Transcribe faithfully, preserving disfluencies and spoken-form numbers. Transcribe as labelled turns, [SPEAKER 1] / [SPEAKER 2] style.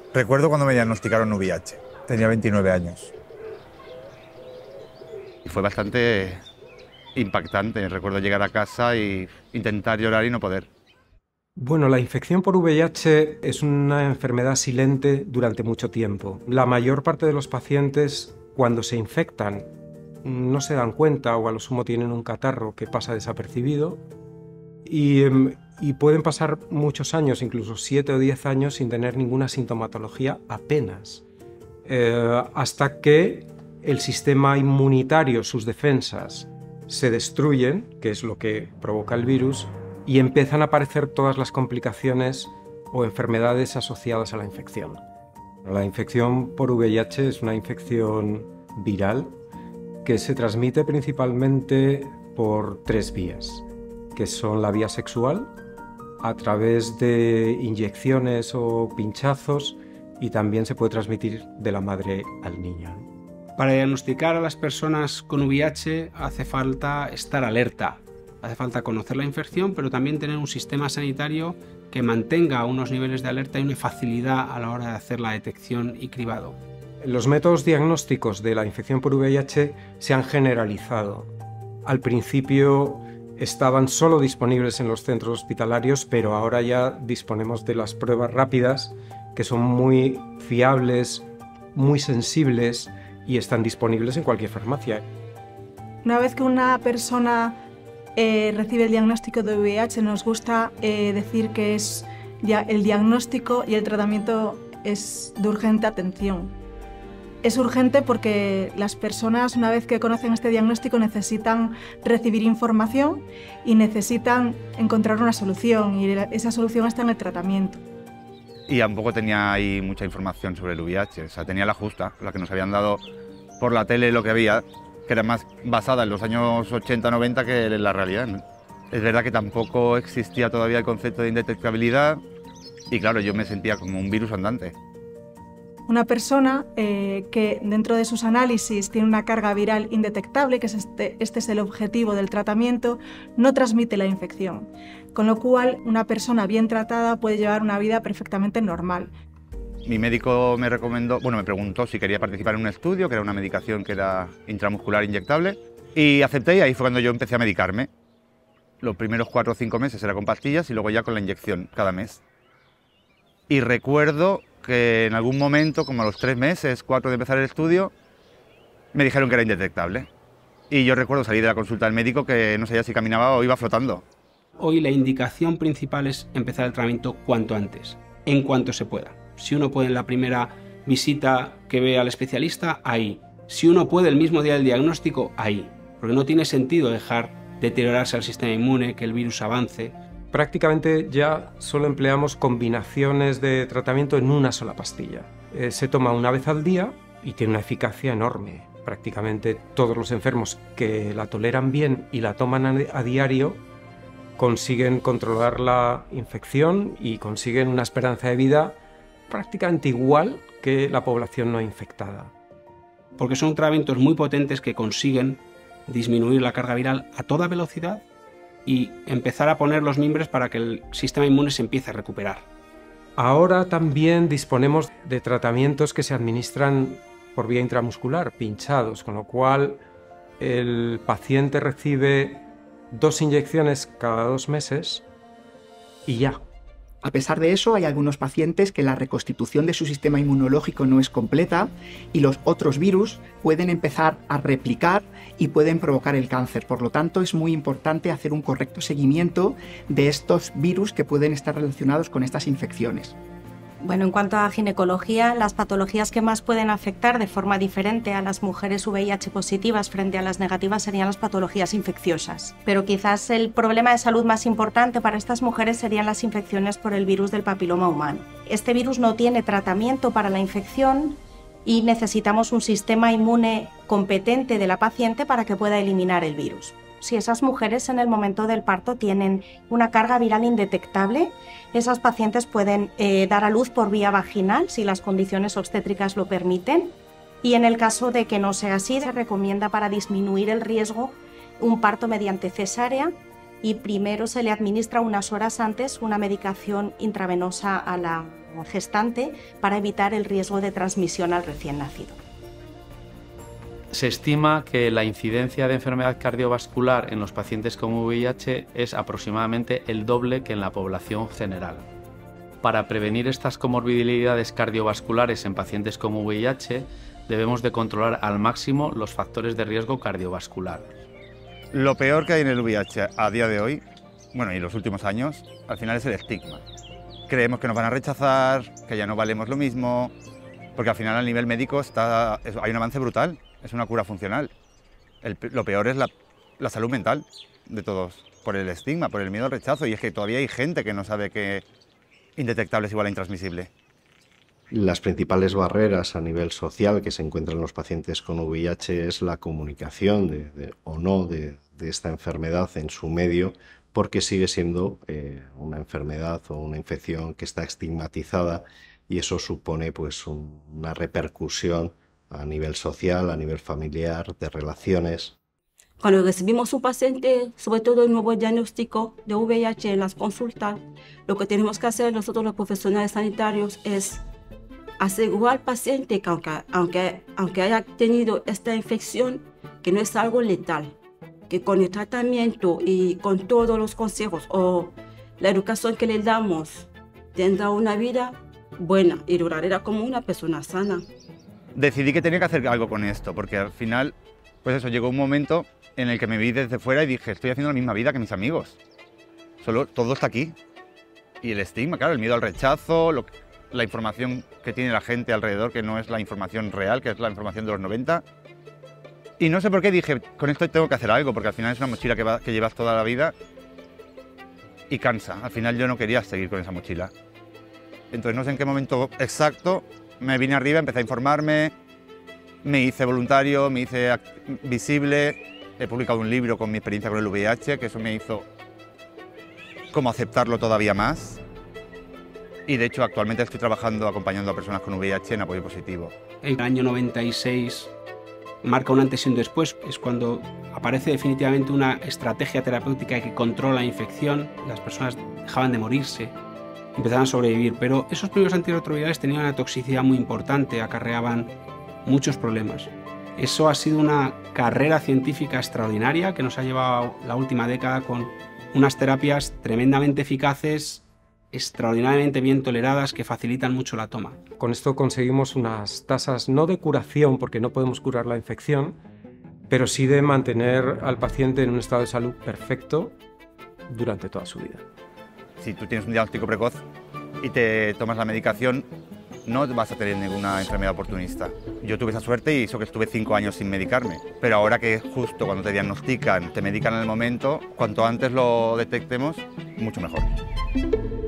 [SPEAKER 1] Recuerdo cuando me diagnosticaron V I H. Tenía veintinueve años.
[SPEAKER 2] Y fue bastante impactante. Recuerdo llegar a casa e intentar llorar y no poder.
[SPEAKER 3] Bueno, la infección por V I H es una enfermedad silente durante mucho tiempo. La mayor parte de los pacientes, cuando se infectan, no se dan cuenta o a lo sumo tienen un catarro que pasa desapercibido y, y pueden pasar muchos años, incluso siete o diez años, sin tener ninguna sintomatología apenas, eh, hasta que el sistema inmunitario, sus defensas, se destruyen, que es lo que provoca el virus, y empiezan a aparecer todas las complicaciones o enfermedades asociadas a la infección. La infección por V I H es una infección viral que se transmite principalmente por tres vías, que son la vía sexual, a través de inyecciones o pinchazos, y también se puede transmitir de la madre al niño.
[SPEAKER 4] Para diagnosticar a las personas con V I H hace falta estar alerta, hace falta conocer la infección, pero también tener un sistema sanitario que mantenga unos niveles de alerta y una facilidad a la hora de hacer la detección y cribado.
[SPEAKER 3] Los métodos diagnósticos de la infección por V I H se han generalizado. Al principio estaban solo disponibles en los centros hospitalarios, pero ahora ya disponemos de las pruebas rápidas, que son muy fiables, muy sensibles y están disponibles en cualquier farmacia.
[SPEAKER 5] Una vez que una persona eh, recibe el diagnóstico de V I H, nos gusta eh, decir que es ya el diagnóstico y el tratamiento es de urgente atención. Es urgente porque las personas, una vez que conocen este diagnóstico, necesitan recibir información y necesitan encontrar una solución, y esa solución está en el tratamiento.
[SPEAKER 2] Y tampoco tenía ahí mucha información sobre el V I H, o sea, tenía la justa, la que nos habían dado por la tele, lo que había, que era más basada en los años ochenta noventa que en la realidad, ¿no? Es verdad que tampoco existía todavía el concepto de indetectabilidad y claro, yo me sentía como un virus andante.
[SPEAKER 5] Una persona eh, que dentro de sus análisis tiene una carga viral indetectable, que es este, este es el objetivo del tratamiento, no transmite la infección, con lo cual una persona bien tratada puede llevar una vida perfectamente normal.
[SPEAKER 2] Mi médico me recomendó, bueno, me preguntó si quería participar en un estudio, que era una medicación que era intramuscular inyectable, y acepté, y ahí fue cuando yo empecé a medicarme. Los primeros cuatro o cinco meses era con pastillas y luego ya con la inyección cada mes. Y recuerdo que en algún momento, como a los tres meses, cuatro de empezar el estudio, me dijeron que era indetectable. Y yo recuerdo salir de la consulta del médico que no sabía si caminaba o iba flotando.
[SPEAKER 4] Hoy la indicación principal es empezar el tratamiento cuanto antes, en cuanto se pueda. Si uno puede en la primera visita que ve al especialista, ahí. Si uno puede el mismo día del diagnóstico, ahí. Porque no tiene sentido dejar deteriorarse el sistema inmune, que el virus avance.
[SPEAKER 3] Prácticamente ya solo empleamos combinaciones de tratamiento en una sola pastilla. Eh, se toma una vez al día y tiene una eficacia enorme. Prácticamente todos los enfermos que la toleran bien y la toman a, a diario consiguen controlar la infección y consiguen una esperanza de vida prácticamente igual que la población no infectada.
[SPEAKER 4] Porque son tratamientos muy potentes que consiguen disminuir la carga viral a toda velocidad y empezar a poner los mimbres para que el sistema inmune se empiece a recuperar.
[SPEAKER 3] Ahora también disponemos de tratamientos que se administran por vía intramuscular, pinchados, con lo cual el paciente recibe dos inyecciones cada dos meses y ya.
[SPEAKER 6] A pesar de eso, hay algunos pacientes que la reconstitución de su sistema inmunológico no es completa y los otros virus pueden empezar a replicar y pueden provocar el cáncer. Por lo tanto, es muy importante hacer un correcto seguimiento de estos virus que pueden estar relacionados con estas infecciones.
[SPEAKER 7] Bueno, en cuanto a ginecología, las patologías que más pueden afectar de forma diferente a las mujeres V I H positivas frente a las negativas serían las patologías infecciosas. Pero quizás el problema de salud más importante para estas mujeres serían las infecciones por el virus del papiloma humano. Este virus no tiene tratamiento para la infección y necesitamos un sistema inmune competente de la paciente para que pueda eliminar el virus. Si esas mujeres en el momento del parto tienen una carga viral indetectable, esas pacientes pueden eh, dar a luz por vía vaginal si las condiciones obstétricas lo permiten, y en el caso de que no sea así, se recomienda para disminuir el riesgo un parto mediante cesárea y primero se le administra unas horas antes una medicación intravenosa a la gestante para evitar el riesgo de transmisión al recién nacido.
[SPEAKER 8] Se estima que la incidencia de enfermedad cardiovascular en los pacientes con V I H es aproximadamente el doble que en la población general. Para prevenir estas comorbilidades cardiovasculares en pacientes con V I H, debemos de controlar al máximo los factores de riesgo cardiovascular.
[SPEAKER 2] Lo peor que hay en el V I H a día de hoy, bueno, y en los últimos años, al final es el estigma. Creemos que nos van a rechazar, que ya no valemos lo mismo, porque al final a nivel médico está, es, hay un avance brutal, es una cura funcional. El, lo peor es la, la salud mental de todos, por el estigma, por el miedo al rechazo, y es que todavía hay gente que no sabe que indetectable es igual a intransmisible.
[SPEAKER 9] Las principales barreras a nivel social que se encuentran en los pacientes con V I H es la comunicación de, de, o no de, de esta enfermedad en su medio, porque sigue siendo eh, una enfermedad o una infección que está estigmatizada, y eso supone pues un, una repercusión a nivel social, a nivel familiar, de relaciones.
[SPEAKER 10] Cuando recibimos un paciente, sobre todo el nuevo diagnóstico de V I H en las consultas, lo que tenemos que hacer nosotros los profesionales sanitarios es asegurar al paciente que aunque, aunque, aunque haya tenido esta infección, que no es algo letal, que con el tratamiento y con todos los consejos o la educación que le damos tendrá una vida buena y duradera como una persona sana.
[SPEAKER 2] Decidí que tenía que hacer algo con esto, porque al final, pues eso, llegó un momento en el que me vi desde fuera y dije, estoy haciendo la misma vida que mis amigos. Solo todo está aquí. Y el estigma, claro, el miedo al rechazo, lo, la información que tiene la gente alrededor, que no es la información real, que es la información de los noventa. Y no sé por qué dije, con esto tengo que hacer algo, porque al final es una mochila que, va, que llevas toda la vida y cansa. Al final yo no quería seguir con esa mochila. Entonces no sé en qué momento exacto me vine arriba, empecé a informarme, me hice voluntario, me hice visible, he publicado un libro con mi experiencia con el V I H, que eso me hizo como aceptarlo todavía más. Y de hecho actualmente estoy trabajando acompañando a personas con V I H en apoyo positivo.
[SPEAKER 4] El año noventa y seis marca un antes y un después, es cuando aparece definitivamente una estrategia terapéutica que controla la infección, las personas dejaban de morirse, empezaban a sobrevivir, pero esos primeros antirretrovirales tenían una toxicidad muy importante, acarreaban muchos problemas. Eso ha sido una carrera científica extraordinaria que nos ha llevado la última década con unas terapias tremendamente eficaces, extraordinariamente bien toleradas, que facilitan mucho la toma.
[SPEAKER 3] Con esto conseguimos unas tasas no de curación, porque no podemos curar la infección, pero sí de mantener al paciente en un estado de salud perfecto durante toda su vida.
[SPEAKER 2] Si tú tienes un diagnóstico precoz y te tomas la medicación, no vas a tener ninguna enfermedad oportunista. Yo tuve esa suerte y eso que estuve cinco años sin medicarme. Pero ahora que justo cuando te diagnostican, te medican en el momento, cuanto antes lo detectemos, mucho mejor.